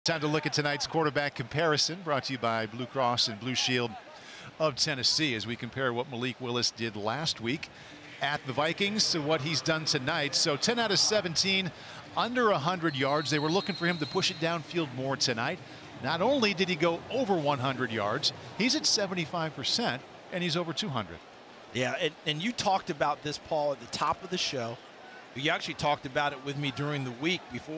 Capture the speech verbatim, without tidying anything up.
Time to look at tonight's quarterback comparison, brought to you by Blue Cross and Blue Shield of Tennessee, as we compare what Malik Willis did last week at the Vikings to what he's done tonight. So ten out of seventeen, under one hundred yards. They were looking for him to push it downfield more tonight. Not only did he go over one hundred yards, he's at seventy-five percent, and he's over two hundred. Yeah, and, and you talked about this, Paul, at the top of the show. You actually talked about it with me during the week before.